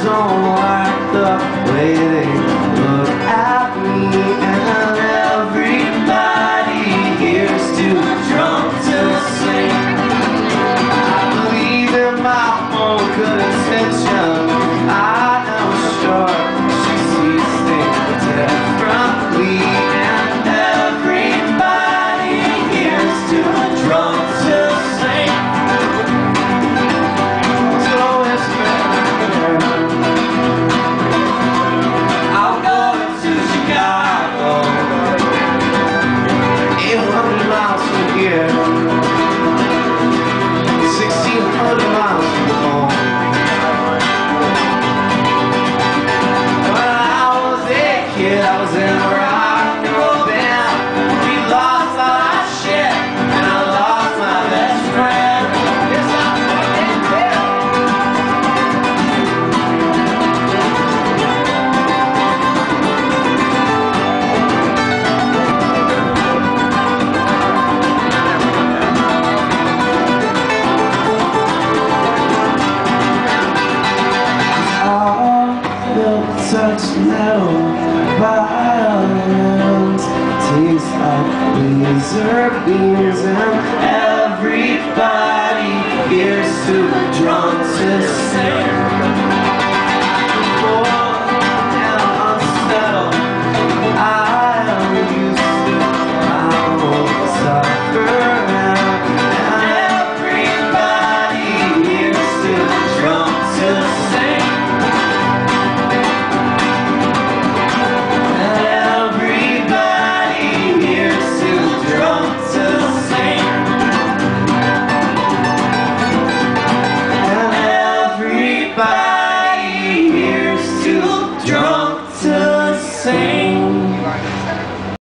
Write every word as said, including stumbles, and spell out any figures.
don't like the way they look at me, and everybody here's too drunk to sing. I believe in my own good intention. I am sure she sees things differently, and everybody here's too drunk to sing. So it's fair. I'm going to Chicago, eight hundred miles from here, sixteen hundred miles from home. When I was a kid, I was in a rock and roll band. We lost all our shit, and I lost my best friend. Yes, I fucking did. Touch metal violins, taste of laser beams and